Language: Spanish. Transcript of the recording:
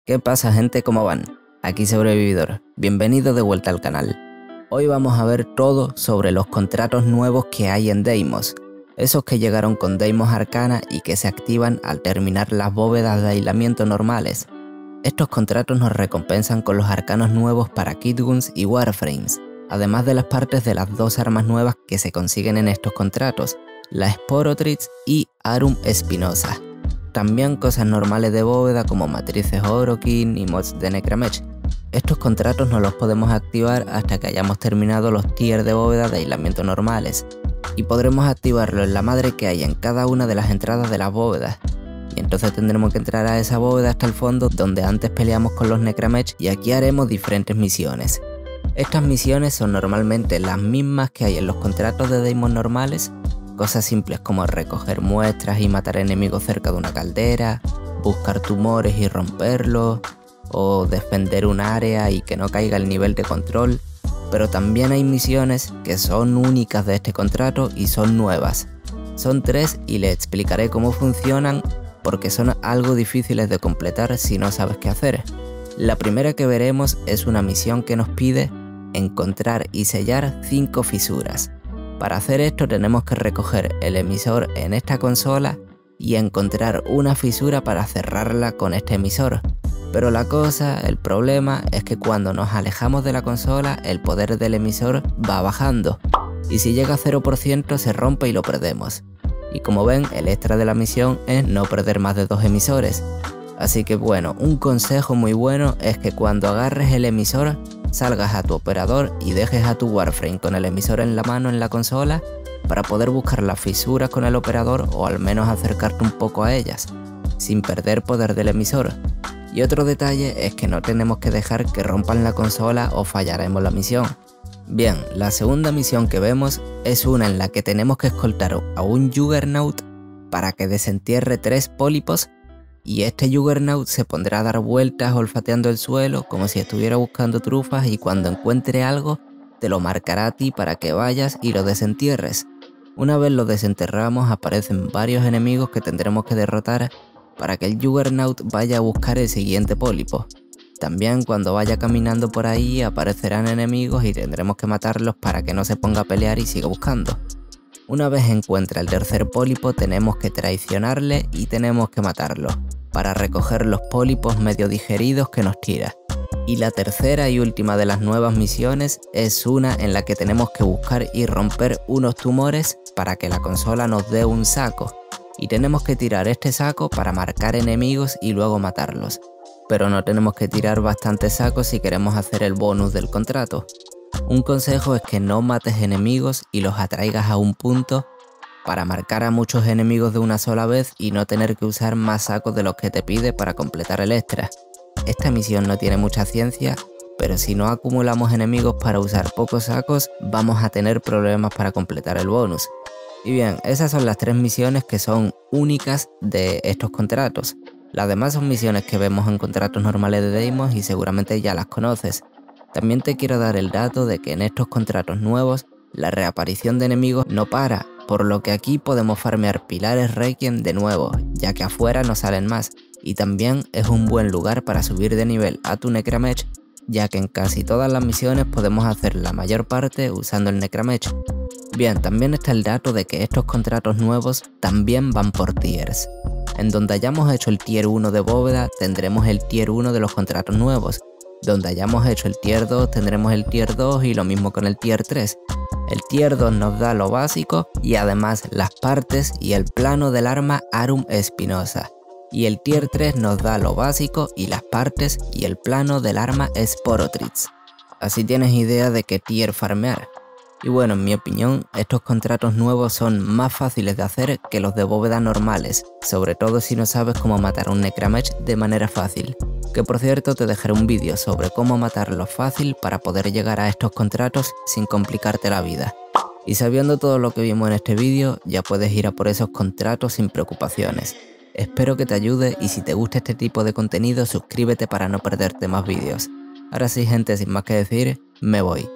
¿Qué pasa, gente? ¿Cómo van? Aquí Sobrevividor, bienvenido de vuelta al canal. Hoy vamos a ver todo sobre los contratos nuevos que hay en Deimos, esos que llegaron con Deimos Arcana y que se activan al terminar las bóvedas de aislamiento normales. Estos contratos nos recompensan con los arcanos nuevos para Kitguns y Warframes, además de las partes de las dos armas nuevas que se consiguen en estos contratos, la Sporotrix y Arum Espinosa. También cosas normales de bóveda como matrices Orokin y mods de Necramech. Estos contratos no los podemos activar hasta que hayamos terminado los tiers de bóveda de aislamiento normales, y podremos activarlo en la madre que hay en cada una de las entradas de las bóvedas. Y entonces tendremos que entrar a esa bóveda hasta el fondo donde antes peleamos con los Necramech, y aquí haremos diferentes misiones. Estas misiones son normalmente las mismas que hay en los contratos de Deimos normales. Cosas simples como recoger muestras y matar enemigos cerca de una caldera, buscar tumores y romperlos, o defender un área y que no caiga el nivel de control. Pero también hay misiones que son únicas de este contrato y son nuevas. Son 3 y les explicaré cómo funcionan porque son algo difíciles de completar si no sabes qué hacer. La primera que veremos es una misión que nos pide encontrar y sellar 5 fisuras. Para hacer esto tenemos que recoger el emisor en esta consola y encontrar una fisura para cerrarla con este emisor. Pero el problema es que cuando nos alejamos de la consola el poder del emisor va bajando y si llega a 0% se rompe y lo perdemos. Y como ven, el extra de la misión es no perder más de 2 emisores. Así que bueno, un consejo muy bueno es que cuando agarres el emisor salgas a tu operador y dejes a tu Warframe con el emisor en la mano en la consola para poder buscar las fisuras con el operador o al menos acercarte un poco a ellas, sin perder poder del emisor. Y otro detalle es que no tenemos que dejar que rompan la consola o fallaremos la misión. Bien, la segunda misión que vemos es una en la que tenemos que escoltar a un Juggernaut para que desentierre 3 pólipos. Y este Juggernaut se pondrá a dar vueltas olfateando el suelo como si estuviera buscando trufas y cuando encuentre algo te lo marcará a ti para que vayas y lo desentierres. Una vez lo desenterramos aparecen varios enemigos que tendremos que derrotar para que el Juggernaut vaya a buscar el siguiente pólipo. También cuando vaya caminando por ahí aparecerán enemigos y tendremos que matarlos para que no se ponga a pelear y siga buscando. Una vez encuentra el tercer pólipo tenemos que traicionarle y tenemos que matarlo para recoger los pólipos medio digeridos que nos tira. Y la tercera y última de las nuevas misiones es una en la que tenemos que buscar y romper unos tumores para que la consola nos dé un saco. Y tenemos que tirar este saco para marcar enemigos y luego matarlos. Pero no tenemos que tirar bastantes sacos si queremos hacer el bonus del contrato. Un consejo es que no mates enemigos y los atraigas a un punto para marcar a muchos enemigos de una sola vez y no tener que usar más sacos de los que te pide para completar el extra. Esta misión no tiene mucha ciencia, pero si no acumulamos enemigos para usar pocos sacos, vamos a tener problemas para completar el bonus. Y bien, esas son las 3 misiones que son únicas de estos contratos. Las demás son misiones que vemos en contratos normales de Deimos y seguramente ya las conoces. También te quiero dar el dato de que en estos contratos nuevos la reaparición de enemigos no para, por lo que aquí podemos farmear pilares Requiem de nuevo, ya que afuera no salen más, y también es un buen lugar para subir de nivel a tu Necramech, ya que en casi todas las misiones podemos hacer la mayor parte usando el Necramech. Bien, también está el dato de que estos contratos nuevos también van por tiers. En donde hayamos hecho el tier 1 de bóveda tendremos el tier 1 de los contratos nuevos. Donde hayamos hecho el tier 2 tendremos el tier 2 y lo mismo con el tier 3. El tier 2 nos da lo básico y además las partes y el plano del arma Arum Espinosa. Y el tier 3 nos da lo básico y las partes y el plano del arma Sporotrix. Así tienes idea de qué tier farmear. Y bueno, en mi opinión, estos contratos nuevos son más fáciles de hacer que los de bóveda normales, sobre todo si no sabes cómo matar un Necramech de manera fácil. Que por cierto te dejaré un vídeo sobre cómo matarlo fácil para poder llegar a estos contratos sin complicarte la vida. Y sabiendo todo lo que vimos en este vídeo, ya puedes ir a por esos contratos sin preocupaciones. Espero que te ayude y si te gusta este tipo de contenido suscríbete para no perderte más vídeos. Ahora sí, gente, sin más que decir, me voy.